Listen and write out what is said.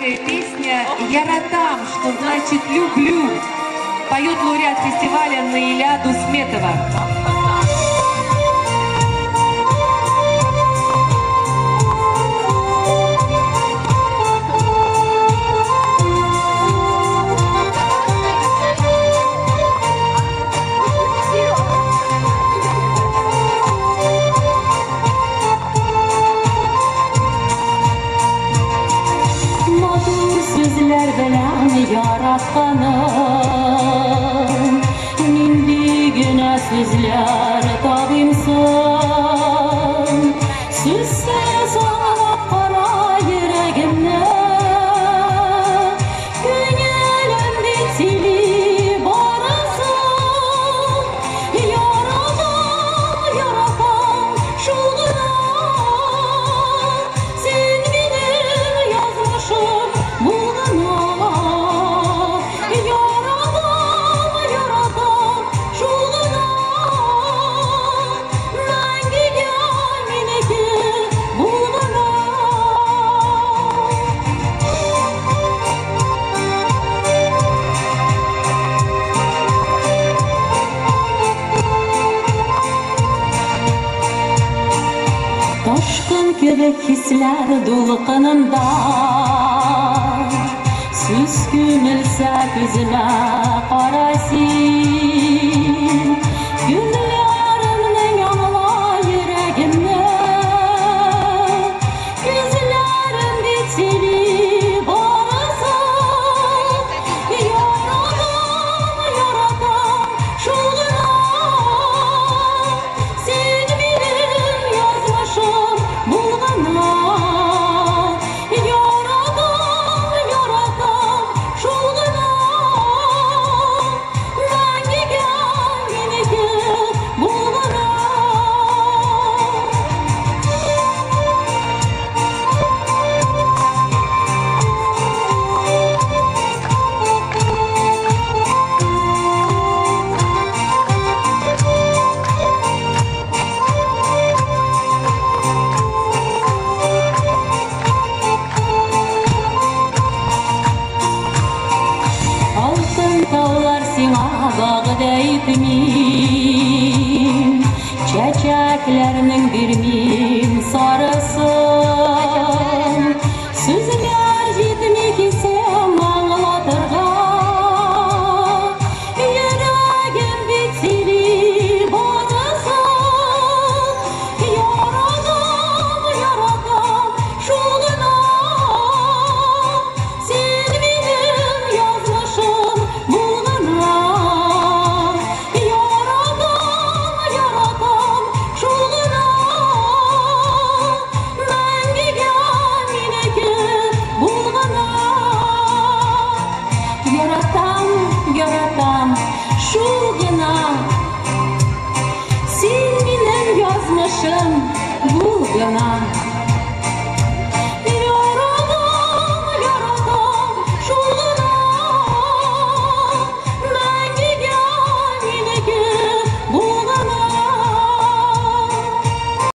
Краткая песня «Яратам», что значит «люблю». Поет лауреат фестиваля Наиля Дусметова. Yaratkanım nindigine sizler tabimsin süsse sana para yüreğimle günyelim bitili barasın yaratam şulguna sen benim yazmışım bulguna. Toshqin kebek hislar to'lqinimda siz ko'milsa ko'zima qaraysin kunlarimning yonila yuragimni ko'zlarim bitili borasan yaratam shulgina sen benim yazmışım bulgana yaratam shulgina rangiga meniki bulgana. Altın tağlar sina bağdayıp min çiçeklerinin bir min sarısın sözler yetmek isem ağlatırgan yüreğim bitili boğazın yaratam şulguna sen benim yazmışım bulgana yaratam şulgina rangiga meniki bulgana yaratam şulgina sen benim yazmışım bulgana.